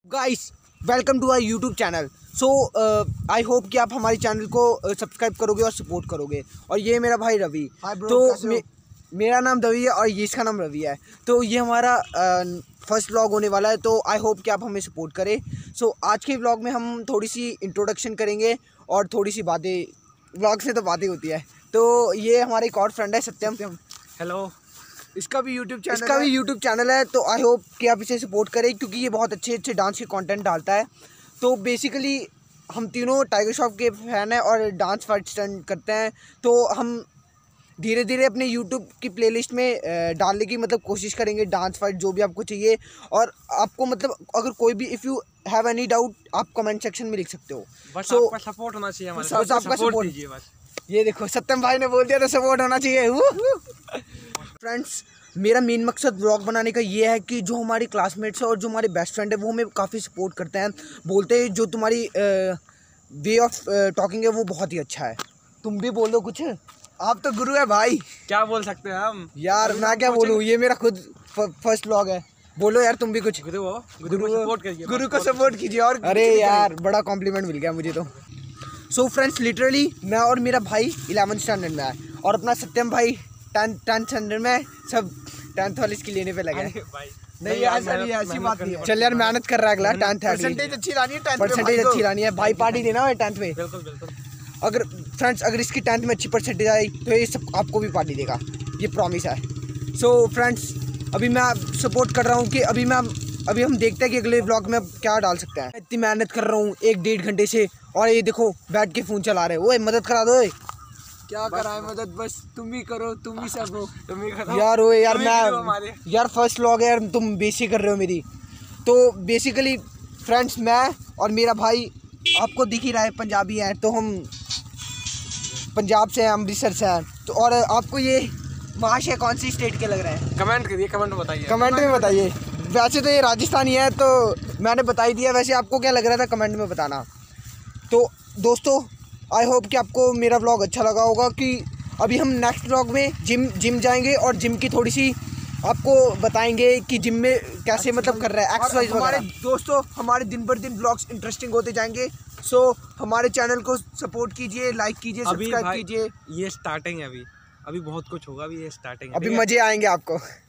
Guys welcome to our YouTube channel. So I hope कि आप हमारे चैनल को सब्सक्राइब करोगे और सपोर्ट करोगे। और ये मेरा भाई रवि। तो मेरा नाम रवि है और ये इसका नाम रवि है। तो ये हमारा फर्स्ट व्लॉग होने वाला है, तो आई होप कि आप हमें सपोर्ट करें। सो आज के व्लॉग में हम थोड़ी सी इंट्रोडक्शन करेंगे और थोड़ी सी बातें, व्लॉग से तो बातें होती है। तो ये हमारे एक और फ्रेंड है सत्यम। हेलो। इसका भी यूट्यूब चैनल है। तो आई होप कि आप इसे सपोर्ट करें क्योंकि ये बहुत अच्छे अच्छे डांस के कंटेंट डालता है। तो बेसिकली हम तीनों टाइगर श्रॉफ के फ़ैन हैं और डांस फाइट स्टंट करते हैं। तो हम धीरे धीरे अपने यूट्यूब की प्लेलिस्ट में डालने की कोशिश करेंगे डांस फाइट जो भी आपको चाहिए। और आपको अगर कोई भी if you have any doubt आप कमेंट सेक्शन में लिख सकते हो। बस आपका सपोर्ट होना चाहिए हमारे साथ। आपका सपोर्ट कीजिए बस। ये देखो सत्यम भाई ने बोल दिया तो सपोर्ट होना चाहिए। फ्रेंड्स, मेरा मेन मकसद व्लॉग बनाने का ये है कि जो हमारे क्लासमेट्स हैं और जो हमारे बेस्ट फ्रेंड है वो हमें काफ़ी सपोर्ट करते हैं। बोलते हैं जो तुम्हारी वे ऑफ टॉकिंग है वो बहुत ही अच्छा है। तुम भी बोल दो कुछ, आप तो गुरु है भाई। क्या बोल सकते हैं हम यार मैं क्या बोलूँ, ये मेरा खुद फर्स्ट व्लॉग है। बोलो यार तुम भी कुछ। गुरु को सपोर्ट करिए, गुरु को सपोर्ट कीजिए। और अरे यार बड़ा कॉम्प्लीमेंट मिल गया मुझे तो। सो फ्रेंड्स, लिटरली मैं और मेरा भाई 11th स्टैंडर्ड में है और अपना सत्यम भाई 10th स्टैंडर्ड में। सब 10th वाले इसकी लेने पे लगे हैं। नहीं ऐसी बात नहीं है। चल यार मेहनत कर रहा है अगला 10th है। परसेंटेज अच्छी लानी है भाई। पार्टी देना है 10th में। बिल्कुल। अगर फ्रेंड्स अगर इसकी 10th में अच्छी परसेंटेज आई तो ये सब आपको भी पार्टी देगा, ये प्रॉमिस है। सो फ्रेंड्स, अभी मैं सपोर्ट कर रहा हूँ कि अभी हम देखते हैं कि अगले व्लॉग में क्या डाल सकते हैं। इतनी मेहनत कर रहा हूँ 1-1.5 घंटे से और ये देखो बैठ के फ़ोन चला रहे। ओए मदद करा दो। क्या कराए मदद, बस तुम ही करो, तुम ही सब हो। तुम ही करो यार। ओए यार मैं यार फर्स्ट व्लॉग है यार, तुम बेइज्जती कर रहे हो मेरी। तो बेसिकली फ्रेंड्स, मैं और मेरा भाई आपको दिख ही रहा है पंजाबी हैं। तो हम पंजाब से हैं, अमृतसर से हैं। तो और आपको ये महाशय कौन सी स्टेट के लग रहे हैं? कमेंट करिए, कमेंट बताइए। कमेंट में बताइए। वैसे तो ये राजस्थानी है तो मैंने बता ही दिया। वैसे आपको क्या लग रहा था कमेंट में बताना। तो दोस्तों आई होप कि आपको मेरा व्लॉग अच्छा लगा होगा कि अभी हम नेक्स्ट व्लॉग में जिम जाएंगे और जिम की थोड़ी सी आपको बताएंगे कि जिम में कैसे कर रहा है एक्सरसाइज वगैरह। दोस्तों हमारे दिन भर दिन व्लॉग्स इंटरेस्टिंग होते जाएंगे। सो हमारे चैनल को सपोर्ट कीजिए, लाइक कीजिए, सब्सक्राइब कीजिए। ये स्टार्टिंग है, अभी बहुत कुछ होगा। अभी ये स्टार्टिंग है, अभी मजे आएंगे आपको।